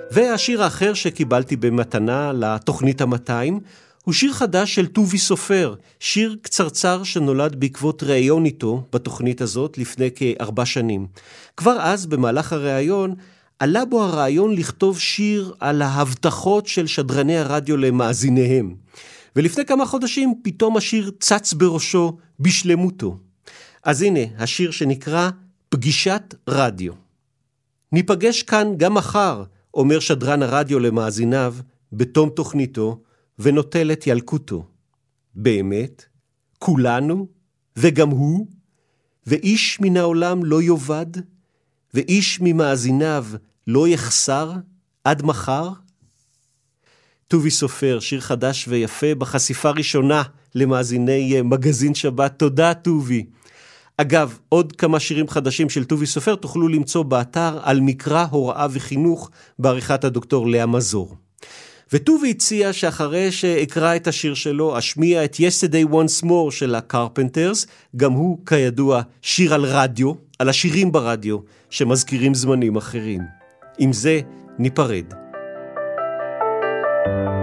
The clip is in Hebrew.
והשיר האחר שקיבלתי במתנה לתוכנית ה-200 הוא שיר חדש של טובי סופר, שיר קצרצר שנולד בעקבות ראיון איתו בתוכנית הזאת לפני כ4 שנים. כבר אז במהלך הראיון עלה בו הרעיון לכתוב שיר על ההבטחות של שדרני הרדיו למאזיניהם. ולפני כמה חודשים פתאום השיר צץ בראשו בשלמותו. אז הנה השיר שנקרא פגישת רדיו. ניפגש כאן גם מחר, אומר שדרן הרדיו למאזיניו בתום תוכניתו ונוטל את ילקוטו. באמת? כולנו? וגם הוא? ואיש מן העולם לא יובד? ואיש ממאזיניו לא יחסר עד מחר? טובי סופר, שיר חדש ויפה בחשיפה ראשונה למאזיני מגזין שבת. תודה טובי. אגב, עוד כמה שירים חדשים של טובי סופר תוכלו למצוא באתר על מקרא הוראה וחינוך בעריכת הדוקטור לאה מזור. וטובי הציע שאחרי שאקרא את השיר שלו אשמיע את Yesterday Once More של הקרפנטרס, גם הוא כידוע שיר על רדיו, על השירים ברדיו שמזכירים זמנים אחרים. עם זה ניפרד.